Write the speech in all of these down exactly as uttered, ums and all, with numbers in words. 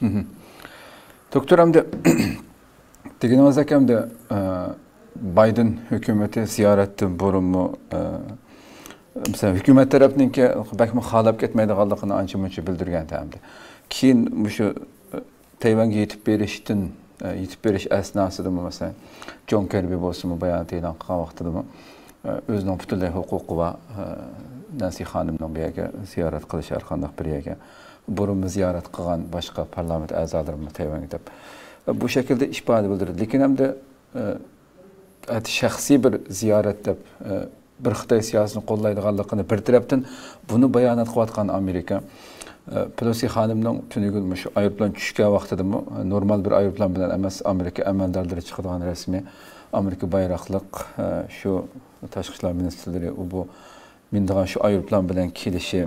Doktor hamda deganimiz akamda Biden hükümeti ziyaretdi burunmu mesela hükümet tarafınınki bakma xalab ketmaydiganligini ancha-muncha bildirgan hamda. Keyin şu Tayvanga yetib berishdan yetib berish asnosida mesela John Kirby bo'lsin bayon e'lon qilgan vaqtida o'zining butunlay huquqi va Nancy xonimning bu yerga ziyorat qilish orqali bir yerga burunni ziyorat qilgan boshqa parlament a'zolarini Tayvanga deb bu shaklda ifade bildirdi. Lekin hamda shaxsiy bir ziyorat deb bir Xitoy siyosatini qo'llaydiganligini bir tarafdan buni bayonot qilayotgan Amerika Pelosi xonimning tunugul shu aeroplan tushgan vaqtida normal bir aeroplan bilan emas Amerika amaldorlari chiqadigan rasmiy Amerika bayroqliq shu tashqi ishlar ministrlari bu mindigan shu aeroplan bilan kelishi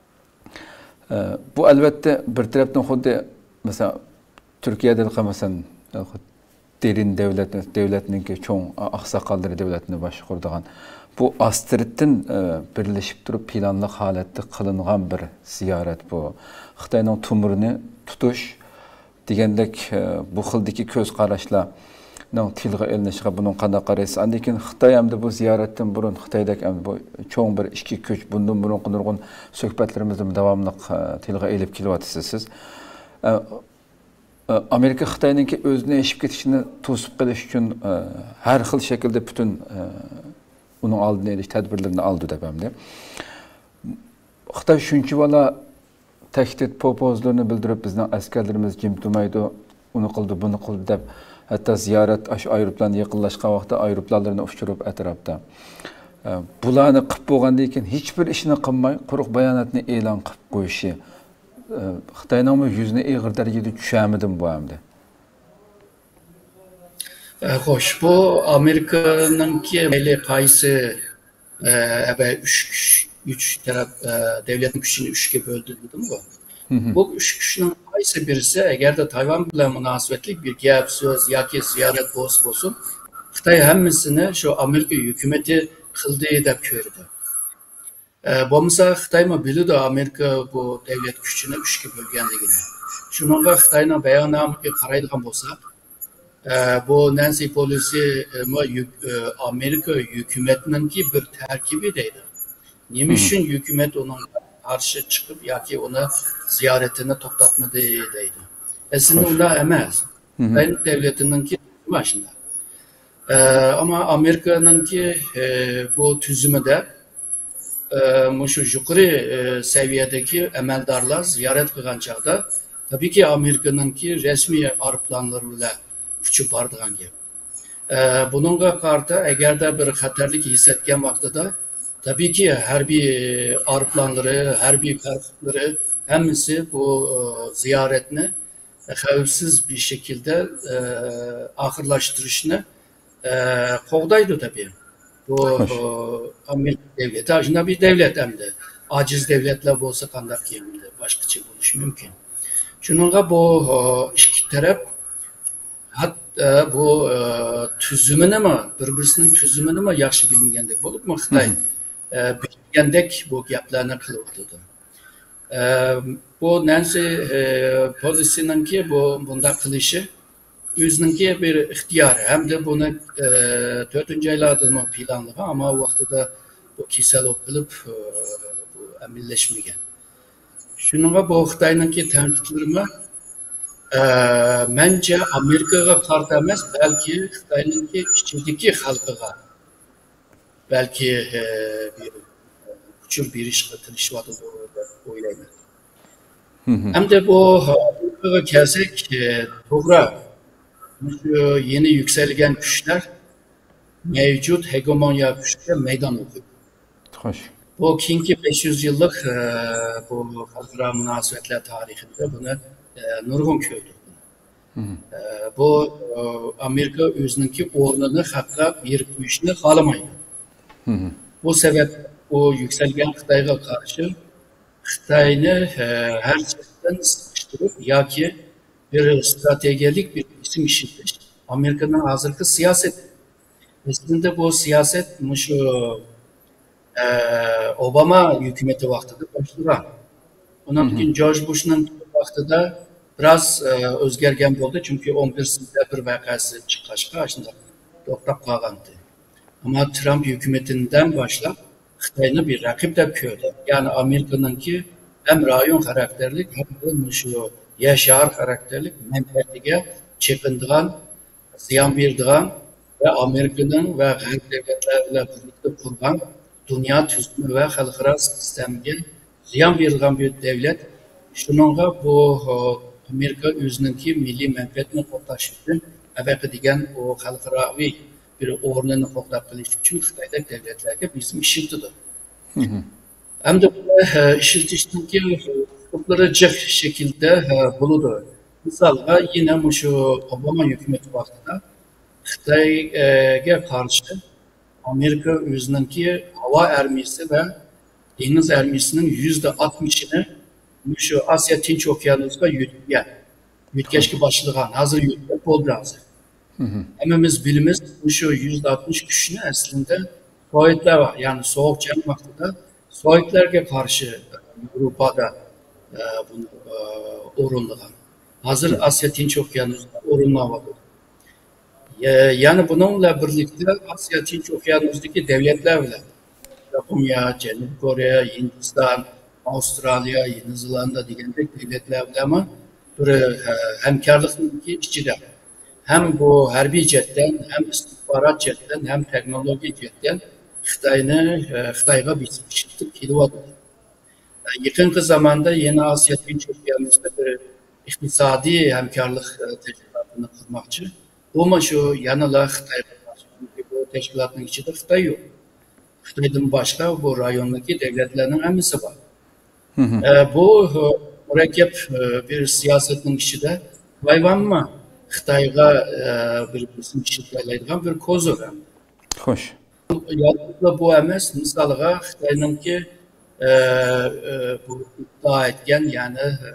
bu albatta bir tarafdan xuddi mesela Türkiye'de qamasan derin devlet devletninki cho'ng aqsoqollar devletini boshqaradigan bu Astrid'in birleşip durup planlı holatda qilingan bir ziyorat bu. Xitoyning tumurini tutush degandek bu xildagi ko'z qarashlarning tilga elinishiga buning qanday qaraysiz? Lekin Xitoy hamda bu ziyoratdan burun Xitoydagi ham bu cho'ng bir ichki kuch bundan burun nurg'un suhbatlarimizni davomli tilga elib kelyapsiz siz. Amerika Xitoyninki o'zini eshib ketishini to'sib qilish uchun har xil shaklda butun onun aldığını eliş tedbirlerini aldı deb hamda. Xitoy shuncha vala tehdit popozlarını bildirib bizning askarlarimiz jim turmaydi, uni qildi, buni qildi deb hatto ziyorat ash aeroplan yaqinlashgan vaqtda aeroplanlarni uchirib atrofda. Bularni qilib bo'lgandan keyin hech bir ishni qilmay, quruq bayonotni e'lon qilib qo'yishi Xitoyning yuzini ig'ir darajada tushamidim bu hamda. Hoş, bu Amerika'nınki meyli qaysı ebe üç, üç taraf devletin güçünü üçge böldü dedim bu. Hı hı. Bu üç güçünün qaysı birisi eğer de Tayvan bilen münasebetli bir gap söz ya ki ziyaret olsun olsun Xitay hemmisini şu Amerika hükümeti kıldığı da kördü. E, bu mesela Xitay mı biliyor da Amerika bu devlet güçünü üçge bölgenliğine. Şununla Xitay'ın beyanamı karaydıgan olsa bu Nancy Pelosi Amerika hükümetinin ki bir terkibi deydi. Nimişin hükümet onun karşı çıkıp ya ki ona ziyaretini toktatmadı deydi. Aslında onda emez. Ben devletinin ki başında. Ee, ama Amerika'nın ki e, bu tüzümü de e, şu yukarı e, seviyedeki emeldarlar ziyaret kılan çağda tabii ki Amerika'nın ki resmi arplanlarıyla uçup bardıgan gibi. Ee, bununla karşı eğer de bir xatarlik hissetken vaxtıda tabii ki her bir arplanları, her bir karşıtları hemisi bu e, ziyaretini e, xavfsiz bir şekilde e, ahırlaştırışını e, kovdaydı tabii. Bu e, Amerika devleti, aslında bir devlet hem de aciz devletler olsa kandak yeminde başka şey buluş mümkün. Şununla bu e, iki taraf hatta bu e, tüzümünü mü, birbirisinin tüzümünü mü yaxşı bilmegandek bolup mu Xitay e, bilmegandek bu gaplarni qilyapti. E, bu Nancy e, Pelosi'ninki bu bunda qilishi o'zininki bir ixtiyori hamda buni e, to'rtinchi oylarda mı planlagan ama o vaqtida bu kasal o'pilib e, bu amillashmagan. Shuningga bu Xitoyninki tanqidlarimi Ee, bence Amerika'ya karşı emas, belki Xitay'ınki içindeki halkıga belki e, bir küçük bir iş katılışıvadı doğru oylayım. Hem de bu Amerika'ya gelsek e, doğru şu yeni yükselgen güçler mevcut hegemonya güçlere meydan okuyor. Hoş. Bu kinki beş yüz yıllık e, bu halkara münasebetler tarihinde bunu e, nurgun köydü. E, bu e, Amerika özününki ornunu hakka bir kuyuşunu halamaydı. Hı hı. Bu sebep o yükselgen Xitay'a karşı Xitay'ını e, her şeyden sıkıştırıp ya ki bir stratejik bir isim işitmiş. Amerika'nın hazırki siyaset. Aslında bu siyaset şu e, Obama hükümeti vaxtıda başladı. Ondan sonra George Bush'un vaxtıda biraz e, özgergen oldu çünkü on bir sentabr vakası çıkışka aslında to'xtab qolgandi. Ama Trump hükümetinden başlap Xitoyni bir rakip deb ko'rdi. Yani Amerika'nınki hem rayon karakterlik hem de şu yaşar karakterlik menfaatiga chekindigan, ziyon berdigan ve Amerika'nın ve G'arb devletleri bilan birlikte kurgan dünya tüzümü ve xalqaro sistemiga ziyon berdigan bir devlet. Şununla bu Amerika özününki milli menfaatini qo'llash uchun avvalgi degan o xalqaro bir o'rnini qo'llab qilish uchun Xitoydagi devletlarga bizim ishiltidi. Hem de bu işiltishdeki huquqlari jiq şekilde buludu. Misalga yine şu Obama hükümeti vaqtida Xitoyga karşı Amerika özününki hava ermisi ve deniz ermisinin yüzde altmışını şu Asya Tinç Okyanusu'na yürüyen, yürütgeçki başlıgan, hazır yürütmek oldu hazır. Hemimiz bilimiz şu yüzde altmış kişinin aslında Sovyetler var. Yani Soğuk Cenk vaktinde Sovyetler'e karşı Avrupa'da e, bunu e, orunlayan. Hazır Asya Tinç Okyanusu'na orunlamadı. E, yani bununla birlikte Asya Tinç Okyanusu'ndaki devletler bile Japonya, Cenub Kore, Hindistan, Avustralya, Yeni Zelanda degandek devletler bile ama bir e, hemkarlıkın içinde. Hem bu harbiy jetden, hem istihbarat jetden, hem teknoloji jetden Xitoyni Xitoyga bitishib kelyapti. Yaqinqi zamanda yeni Asya Tinch Okyanusu'da bir iqtisodiy hamkorlik tashkilotini qurmoqchi. Bu shu yanala Xitoyga qarshi. Çünkü bu tashkilotning ichida Xitoy yo'q. Xitoydan boshqa bu rayondagi devletlarning hammasi bor. E, bu murakkab bir siyosetning ichida Tayvanmi Xitoyga e, bir bisim ishlaydigan bir kozur. Xo'sh. Yalnızca bu emas, misalga Xitoyninki e, e, bu iddia etgan, yani e,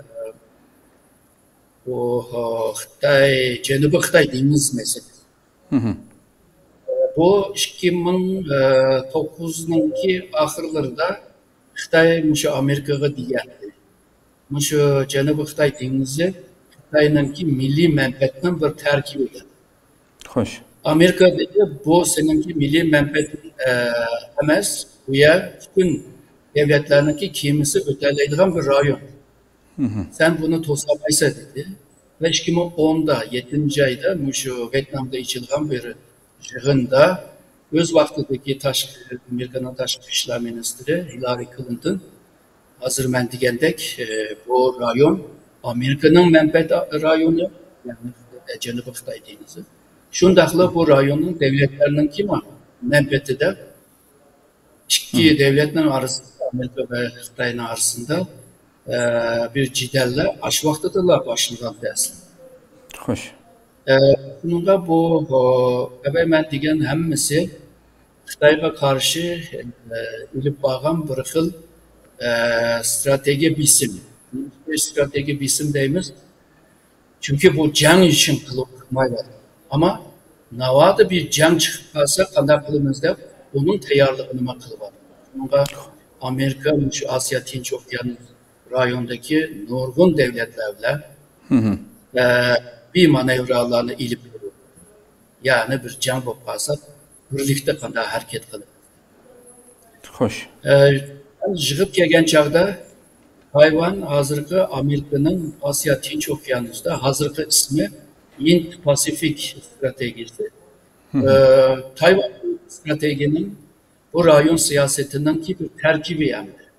bu Xitoy, Janubiy Xitoy dengiz meselesi. Hı hı. E, bu ikki ming to'qqizninchi ahirlarida Xitoy şu Amerikaga degandi. Şu Janubiy Xitoy dengizi Xitoyninki milliy menfaatining bir tarkibidir. Xo'sh. Amerika dedi bu seninki milli menfaat e, emas, bu yer bütün devletlerinki kimisi öteleydiğin bir rayon. Hı hı. Sen bunu tosamaysa dedi. Ve iki ming o'nda yettinchi ayda şu Vietnam'da içilgan bir yığında öz vaktideki taş, Amerika'nın Tashqi ishlar ministri Hillary Clinton hazır men degendek e, bu rayon Amerika'nın menfaat rayonu, yani Janubiy Xitoy dengizi. Şundakla bu rayonun devletlerinin kim var? Menfaati de iki devletlerin arasında, Amerika ve Xitoy'un arasında e, bir cidelle aş vaktidirler başlayan aslında. Hoş. E, bununla bu evvel ben degen hemmisi Xitoy'a karşı e, ilip bağlan bir xil e, strateji bisim. Strateji bisim deyimiz. Çünkü bu can için kılıp kılmaylar. Ama navada bir can çıkıp kalsa kandak kılımızda onun teyarlığını kılıp. Bununla Amerika, şu Asya Tinç Okyanus rayondaki nurgun devletlerle hı hı. E, bir manevralarını ilip veriyor. Yani bir can bulup kalsa birlikte kandak hareket kılır. Hoş. E, Jığıp gelgen çağda Tayvan hazırki Amerika'nın Asya Tinç Okyanus'ta hazırki ismi Indo-Pasifik stratejisi. Ee, Tayvan stratejinin bu rayon siyasetinden ki bir terkibi yani.